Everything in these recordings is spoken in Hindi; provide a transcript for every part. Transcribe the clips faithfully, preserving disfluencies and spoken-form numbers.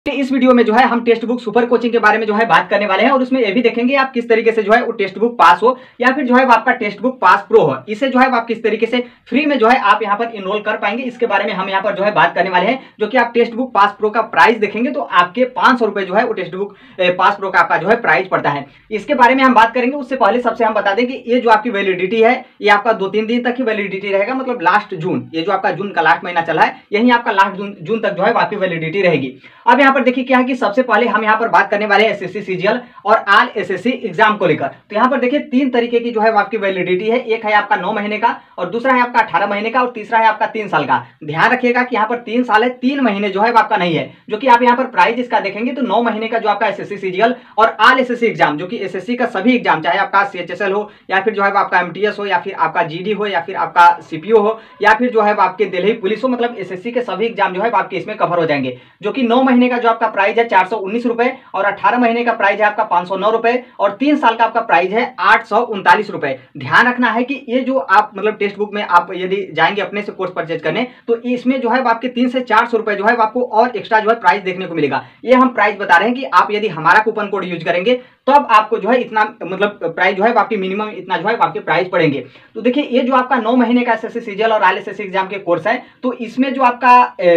इस वीडियो में जो है हम टेक्स्ट बुक सुपर कोचिंग के बारे में जो है बात करने वाले हैं और उसमें ये भी देखेंगे आप किस तरीके से जो है वो टेक्स्ट बुक पास हो या फिर जो है आपका टेक्स्ट बुक पास प्रो हो, इसे जो है आप किस तरीके से फ्री में जो है आप यहाँ पर इनरोल कर पाएंगे, इसके बारे में हम यहाँ पर जो है बात करने वाले हैं। जो कि आप टेक्स्ट बुक पास प्रो का प्राइस देखेंगे तो आपके पांच सौ रुपए जो है वो टेक्स्ट बुक पास प्रो का आपका जो है प्राइस पड़ता है। इसके बारे में हम बात करेंगे। उससे पहले सबसे हम बता दें कि ये जो आपकी वैलिडिटी है ये आपका दो तीन दिन तक ही वैलिडिटी रहेगा, मतलब लास्ट जून, ये जो आपका जून का लास्ट महीना चला है यही आपका लास्ट जून जून तक जो है आपकी वैलिडिटी रहेगी। अब यहाँ पर देखिए क्या है कि सबसे पहले हम यहाँ पर बात करने वाले हैं एसएससी सीजीएल और आल एसएससी एग्जाम को लेकर। तो यहाँ पर देखिए तीन तरीके की जो है आपकी वैलिडिटी है, एक है आपका नौ महीने का और दूसरा है आपका अठारह महीने का और तीसरा है आपका तीन साल का। ध्यान रखिएगा कि यहाँ पर तीन साल है, तीन महीने जो है आपका नहीं है। जो कि आप यहाँ पर प्राइस इसका देखेंगे तो नौ महीने का जो आपका एसएससी सीजीएल और आल एसएससी एग्जाम, जो कि एसएससी का सभी एग्जाम, चाहे आपका सीएचएसएल हो या फिर जो है आपका एमटीएस हो या फिर आपका जीडी हो या फिर आपका सीपीओ हो या फिर जो है आपके दिल्ली पुलिस हो, मतलब एसएससी के सभी एग्जाम जो है आपके इसमें कवर हो जाएंगे। जो कि नौ महीने का जो आपका प्राइस है चार सौ उन्नीस रुपए और अठारह महीने का प्राइस है आपका पांच सौ नौ रुपए और तीन साल का आपका प्राइस है आठ सौ उनतालीस रुपए। ध्यान रखना है कि ये जो आप मतलब टेक्स्ट बुक में आप यदि जाएंगे अपने से कोर्स परचेज करने तो इसमें जो है आपके तीन से चार सौ रुपए जो है आपको और एक्स्ट्रा जो है प्राइस देखने को मिलेगा। ये हम प्राइस बता रहे हैं कि आप यदि हमारा कूपन कोड यूज करेंगे तो अब आपको जो है इतना मतलब प्राइस जो है आपकी मिनिमम इतना जो है आपके प्राइस पड़ेंगे। तो देखिए ये जो आपका नौ महीने का एसएससी सीजीएल और आईएलएसएससी एग्जाम के कोर्स है तो इसमें जो आपका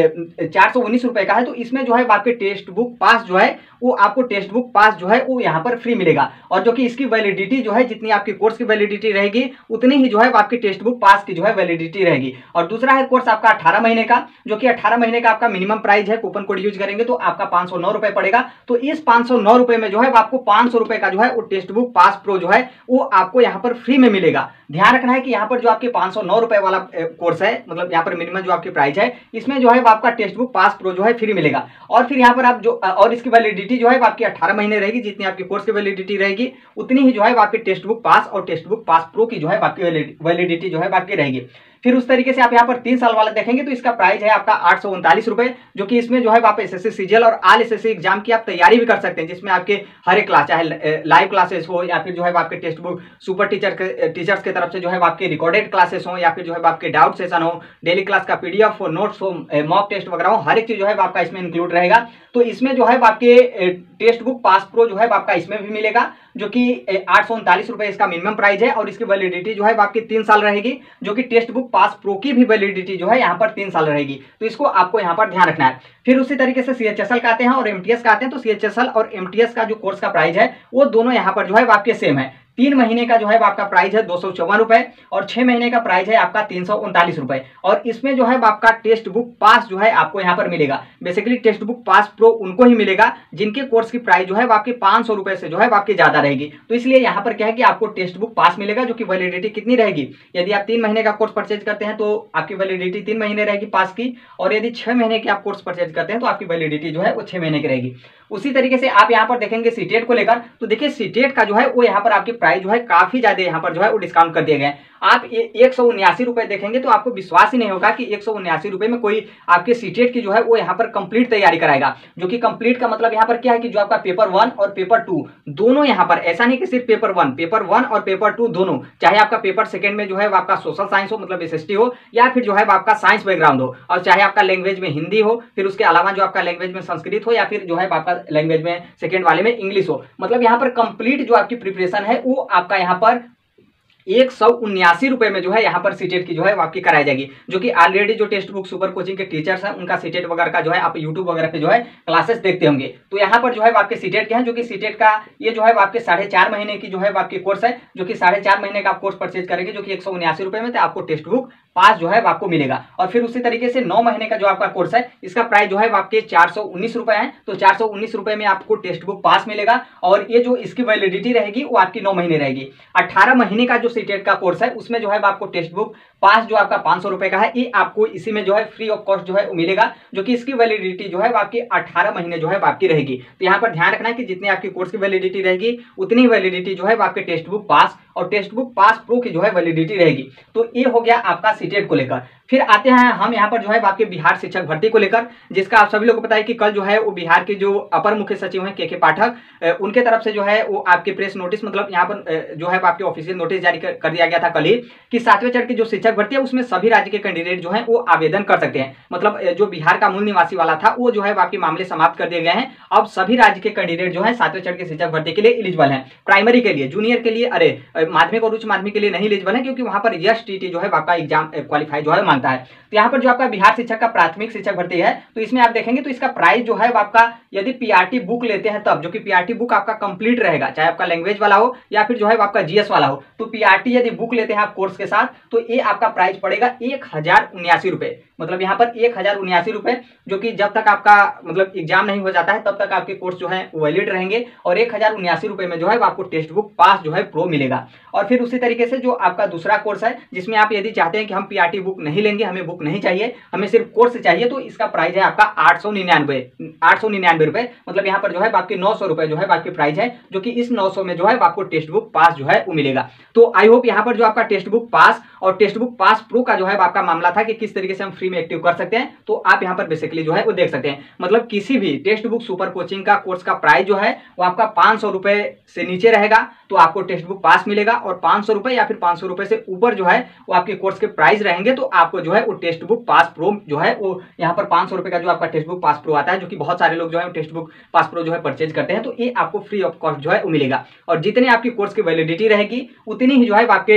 चार सौ उन्नीस रुपए का है तो इसमें जो है आपके टेक्स्ट बुक पास जो है वो आपको टेक्स्ट बुक पास जो है वो यहाँ पर फ्री मिलेगा। और जो कि इसकी वैलिडिटी जो है जितनी आपकी कोर्स की वैलिडिटी रहेगी उतनी ही जो है आपकी टेक्स्ट बुक पास की जो है वैलिडिटी रहेगी। और दूसरा है कोर्स आपका अठारह महीने का, जो कि अठारह महीने का आपका मिनिमम प्राइस है, कूपन कोड यूज करेंगे तो आपका पांच सौ नौ रुपए पड़ेगा। तो इस पांच सौ नौ रुपए में जो है आपको पांच सौ रुपए का जो है वो टेक्स्ट बुक पास प्रो जो है वो आपको यहाँ पर फ्री में मिलेगा। ध्यान रखना है कि यहाँ पर जो आपके पांच सौ नौ रुपए वाला कोर्स है, मतलब यहाँ पर मिनिमम जो आपकी प्राइस है, इसमें जो है आपका टेक्स्ट बुक पास प्रो जो है फ्री मिलेगा। और फिर यहाँ पर आप जो और इसकी वैलिडिटी जो है आपकी अठारह महीने रहेगी, जितनी आपकी कोर्स की वैलिडिटी रहेगी उतनी ही जो है आपकी टेक्स्ट बुक पास और टेक्स्ट बुक पास प्रो की जो है आपकी वैलिडिटी जो है आपकी रहेगी। फिर उस तरीके से आप यहाँ पर तीन साल वाला देखेंगे तो इसका प्राइस है आपका आठ सौ उनतालीस रुपए, जो कि इसमें जो है आप एसएससी सीजीएल और आल एसएससी एग्जाम की आप तैयारी भी कर सकते हैं, जिसमें आपके हर एक क्लास, चाहे लाइव क्लासेस हो या फिर जो है आपके टेक्स्ट बुक सुपर टीचर के टीचर्स की तरफ से जो है आपके रिकॉर्डेड क्लासेस हो या फिर जो है आपके डाउट सेशन हो, डेली क्लास का पीडीएफ हो, नोट्स हो, मॉक टेस्ट वगैरह हो, हर एक चीज जो है आपका इसमें इंक्लूड रहेगा। तो इसमें जो है आपके टेक्स्ट बुक पास प्रो जो है आपका इसमें भी मिलेगा, जो कि आठ सौ उनतालीस रुपए इसका मिनिमम प्राइस है और इसकी वैलिडिटी जो है आपकी तीन साल रहेगी। जो कि टेक्स्ट बुक पास प्रो की भी वैलिडिटी जो है यहाँ पर तीन साल रहेगी। तो इसको आपको यहाँ पर ध्यान रखना है। फिर उसी तरीके से सीएचएसएल का आते हैं और एमटीएस का आते हैं। तो सीएचएसएल और एमटीएस का जो कोर्स का प्राइस है वो दोनों यहाँ पर जो है आपके सेम है। तीन महीने का जो है आपका प्राइस है दो सौ चौवन रुपए और छह महीने का प्राइस है आपका तीन सौ उनतालीस रुपए। और इसमें जो है आपका टेक्स्ट बुक पास जो है आपको यहाँ पर मिलेगा। Basically textbook pass pro उनको ही मिलेगा जिनके कोर्स की प्राइस जो है आपके पांच सौ रुपए से जो है आपकी ज्यादा रहेगी। तो इसलिए यहाँ पर क्या है कि आपको टेक्स्ट बुक पास मिलेगा, जो कि वैलिडिटी कितनी रहेगी, यदि आप तीन महीने का कोर्स परचेज करते हैं तो आपकी वैलिडिटी तीन महीने रहेगी पास की, और यदि छह महीने के आप कोर्स परचेज करते हैं तो आपकी वैलिडिटी जो है वो छह महीने की रहेगी। उसी तरीके से आप यहाँ पर देखेंगे सीटेट को लेकर तो देखिए सीटेट का जो है वो यहाँ पर आपकी प्राइस जो है काफी ज्यादा यहाँ पर जो है वो डिस्काउंट कर दिए गए। आप एक सौ उन्यासी रुपए देखेंगे तो आपको विश्वास ही नहीं होगा कि एक सौ उन्यासी रुपए में कोई आपके सीटेट की जो है वो यहाँ पर कंप्लीट तैयारी कराएगा। जो कि कंप्लीट का मतलब यहाँ पर क्या है कि जो आपका पेपर वन और पेपर टू दोनों यहाँ पर, ऐसा नहीं कि सिर्फ पेपर वन, पेपर वन और पेपर टू दोनों, चाहे आपका पेपर सेकंड में जो है आपका सोशल साइंस हो, मतलब एसएसटी हो, या फिर जो है आपका साइंस बैकग्राउंड हो, और चाहे आपका लैंग्वेज में हिंदी हो, फिर उसके अलावा जो आपका लैंग्वेज में संस्कृत हो, या फिर जो है आपका लैंग्वेज में सेकेंड वाले में इंग्लिश हो, मतलब यहाँ पर कंप्लीट जो आपकी प्रिपरेशन है वो आपका यहाँ पर एक सौ उन्यासी रुपए में जो है यहाँ पर सीटेट की जो है आपकी कराई जाएगी। जो कि ऑलरेडी जो टेक्स्ट बुक सुपर कोचिंग के टीचर्स हैं उनका सीटेट वगैरह का जो है आप यूट्यूब वगैरह पे जो है क्लासेस देखते होंगे। तो यहाँ पर जो है आपके सीटेट के हैं, जो कि सीटेट का ये जो है आपके साढ़े चार महीने की जो है आपकी कोर्स है, जो कि साढ़े चार महीने का आप कोर्स परचेज करेंगे, जो कि एक सौ उन्यासी रुपए में तो आपको टेक्स्ट बुक पास जो है आपको मिलेगा। और फिर उसी तरीके से नौ महीने का जो आपका कोर्स है इसका प्राइस जो है आपके चार सौ उन्नीस रुपए है। तो चार सौ उन्नीस रुपए में आपको टेक्स्ट बुक पास मिलेगा और ये जो इसकी वैलिडिटी रहेगी वो आपकी नौ महीने रहेगी। अठारह महीने का जो सीटेट का कोर्स है उसमें जो है आपको टेक्स्ट बुक पास जो आपका पांच सौ रुपए का है ये आपको इसी में जो है फ्री ऑफ कॉस्ट जो है मिलेगा, जो कि इसकी वैलिडिटी जो है आपकी अठारह महीने जो है आपकी रहेगी। तो यहाँ पर ध्यान रखना है कि जितनी आपकी कोर्स की वैलिडिटी रहेगी उतनी वैलिडिटी जो है आपके टेक्स्ट बुक पास और टेक्स्ट बुक पास प्रो की जो है वैलिडिटी रहेगी। तो ये हो गया आपका सीटेट को लेकर। फिर आते हैं हम यहाँ पर जो है आपके बिहार शिक्षक भर्ती को लेकर, जिसका आप सभी लोग को पता है कि कल जो है वो बिहार के जो अपर मुख्य सचिव हैं के के पाठक, उनके तरफ से जो है वो आपके प्रेस नोटिस मतलब यहाँ पर जो है आपके ऑफिशियल नोटिस जारी कर, कर दिया गया था कल ही कि सातवें चरण की जो शिक्षक भर्ती है उसमें सभी राज्य के कैंडिडेट जो है वो आवेदन कर सकते हैं। मतलब जो बिहार का मूल निवासी वाला था वो जो है आपके मामले समाप्त कर दिए गए हैं। अब सभी राज्य के कैंडिडेट जो है सातवें चरण की शिक्षक भर्ती के लिए एलिजिबल हैं। प्राइमरी के लिए, जूनियर के लिए, अरे माध्यमिक और उच्च माध्यमिक के लिए नहीं एलिजिबल है, क्योंकि वहां पर यस टीटी जो है आपका एग्जाम क्वालिफाई जो है मांगता है। तो यहाँ पर जो आपका बिहार शिक्षक का प्राथमिक शिक्षक भर्ती है, तो इसमें आप देखेंगे तो इसका प्राइस जो है आपका यदि पीआरटी बुक लेते हैं तब, जो कि पीआरटी बुक आपका कंप्लीट रहेगा, चाहे आपका लैंग्वेज वाला हो या फिर जो है आपका जीएस वाला हो, तो पीआरटी यदि बुक लेते हैं आप कोर्स के साथ तो ये आपका प्राइस पड़ेगा एक हजार उन्यासी रुपए। मतलब यहाँ पर एक हजार उन्यासी रुपए, जो कि जब तक आपका मतलब एग्जाम नहीं हो जाता है तब तक आपके कोर्स जो है वैलिड रहेंगे, और एक हजार उन्यासी रुपए में जो है आपको टेक्स्ट बुक पास जो है प्रो मिलेगा। और फिर उसी तरीके से जो आपका दूसरा कोर्स है, जिसमें आप यदि चाहते हैं कि हम पीआरटी बुक नहीं लेंगे, हमें बुक नहीं चाहिए, हमें सिर्फ कोर्स चाहिए, तो इसका प्राइस है आपका आठ सौ निन्यानवे आठ सौ निन्यानवे रुपए। मतलब यहाँ पर जो है आपके नौ सौ रुपए जो है आपकी प्राइस है, जो कि इस नौ सौ में जो है आपको टेक्स्ट बुक पास जो है वो मिलेगा। तो आई होप यहाँ पर जो आपका टेक्स्ट बुक पास और टेक्स्ट बुक पास प्रो का जो है आपका मामला था कि किस तरीके से हम फ्री में एक्टिव कर सकते हैं, तो आप यहाँ पर बेसिकली जो है वो देख सकते हैं। मतलब किसी भी टेक्स्ट बुक सुपर कोचिंग का कोर्स का प्राइस जो है वो आपका पाँच सौ रुपए से नीचे रहेगा तो आपको टेक्स्ट बुक पास मिलेगा, और पाँच सौ रुपए या फिर पाँच सौ रुपए से ऊपर जो है वो आपके कोर्स के प्राइस रहेंगे तो आपको जो है वो टेक्स्ट बुक पास प्रो जो है वो यहाँ पर पाँच सौ रुपए का जो आपका टेक्स्ट बुक पास प्रो आता है, जो कि बहुत सारे लोग जो है टेक्स्ट बुक पास प्रो जो है परचेज करते हैं, तो ये आपको फ्री ऑफ कॉस्ट जो है वो मिलेगा। और जितनी आपकी कोर्स की वैलिडिटी रहेगी उतनी ही जो है आपके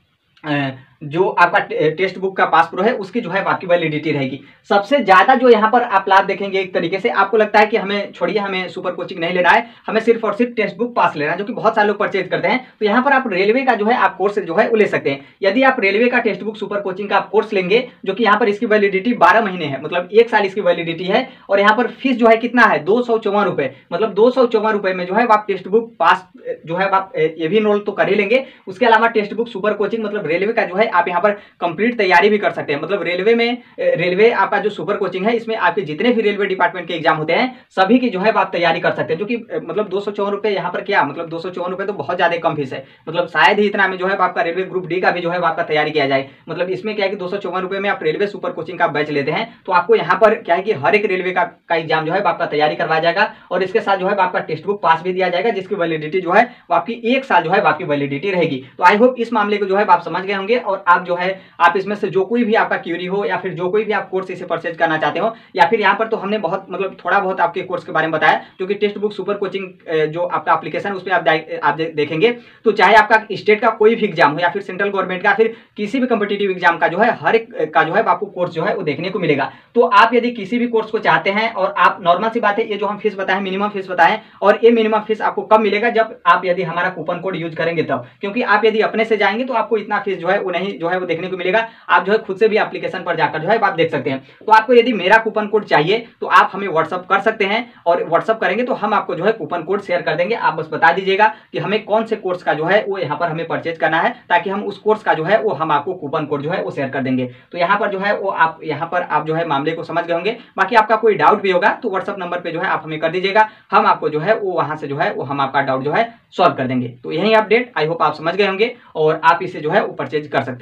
जो आपका टेक्स्ट बुक का पास प्रो है उसकी जो है आपकी वैलिडिटी रहेगी। सबसे ज्यादा जो यहाँ पर आप लाभ देखेंगे, एक तरीके से आपको लगता है कि हमें छोड़िए, हमें सुपर कोचिंग नहीं लेना है, हमें सिर्फ और सिर्फ टेक्स्ट बुक पास लेना है, जो कि बहुत सारे लोग परचेज करते हैं, तो यहाँ पर आप रेलवे का जो है आप कोर्स जो है वो ले सकते हैं। यदि आप रेलवे का टेक्स्ट बुक सुपर कोचिंग का आप कोर्स लेंगे, जो कि यहाँ पर इसकी वैलिडिटी बारह महीने है, मतलब एक साल इसकी वैलिडिटी है, और यहाँ पर फीस जो है कितना है दो सौ चौवन रुपए, मतलब दो सौ चौवन रुपए में जो है आप टेक्स्ट बुक पास जो है आप ये भी इनरोल तो कर ही लेंगे। उसके अलावा टेक्स्ट बुक सुपर कोचिंग मतलब रेलवे का जो है आप यहाँ पर कंप्लीट तैयारी भी कर सकते हैं। मतलब रेलवे में रेलवे आपका जो सुपर कोचिंग है इसमें आपके जितने भी रेलवे डिपार्टमेंट के एग्जाम होते हैं सभी की जो है आप तैयारी कर सकते हैं, जो कि मतलब दो सौ चौवन रुपए यहाँ पर क्या मतलब दो सौ चौवन रुपए तो बहुत ज्यादा कम फीस है। मतलब शायद ही इतना में जो है आपका रेलवे ग्रुप डी का भी जो है आपका तैयारी किया जाए। मतलब इसमें क्या है कि दो सौ चौवन रुपए में आप रेलवे सुपर कोचिंग का बैच लेते हैं तो आपको यहाँ पर क्या है कि हर एक रेलवे का, का एग्जाम जो है आपका तैयारी करवाया जाएगा, और इसके साथ जो है आपका टेक्स्ट बुक पास भी दिया जाएगा, जिसकी वैलिडिटी जो है आपकी एक साल जो है आपकी वैलिडिटी रहेगी। तो आई होप इस मामले को जो है आप समझ गए होंगे, और आप जो है आप इसमें से जो कोई भी आपका क्यूरी हो या फिर जो कोई भी आप कोर्स इसे परचेज करना चाहते हो, या फिर यहाँ पर तो हमने बहुत मतलब थोड़ा बहुत आपके कोर्स के बारे में बताया, जो कि टेक्स्ट बुक सुपर कोचिंग जो आपका एप्लीकेशन उस पर आप आप देखेंगे तो चाहे आपका स्टेट का कोई भी एग्जाम हो या फिर सेंट्रल गवर्नमेंट का फिर किसी भी कॉम्पिटिटिव एग्जाम का जो है हर एक का जो है आपको कोर्स जो है वो देखने को मिलेगा। तो आप यदि किसी भी कोर्स को चाहते हैं, और आप नॉर्मल सी बात है, ये जो हम फीस बताएं मिनिमम फीस बताएं, और ये मिनिमम फीस आपको कब मिलेगा जब आप यदि हमारा कूपन कोड यूज करेंगे तब, क्योंकि आप यदि अपने से जाएंगे तो आपको इतना फीस जो है वो नहीं जो है वो देखने को मिलेगा। आप जो है खुद से भी एप्लीकेशन पर जाकर जो है आप देख सकते हैं। तो आपको यदि मेरा कूपन कोड चाहिए तो आप हमें व्हाट्सअप कर सकते हैं, और व्हाट्सअप करेंगे तो हम आपको जो है कूपन कोड शेयर कर देंगे। आप बस बता दीजिएगा कि हमें कौन से कोर्स का जो है वो यहाँ पर हमें परचेज करना है, ताकि हम उस कोर्स का जो है वो हम आपको कूपन कोड जो है वो शेयर कर देंगे। तो यहाँ पर जो है वो आप यहाँ पर आप जो है मामले को समझ गए होंगे। बाकी आपका कोई डाउट भी होगा तो व्हाट्सअप नंबर पे जो है आप हमें कर दीजिएगा, हम आपको जो है वो वहां से जो है वो हम आपका डाउट जो है सॉल्व कर देंगे। तो यही अपडेट, आई होप आप समझ गए होंगे और आप इसे जो है वो परचेज कर सकते हैं।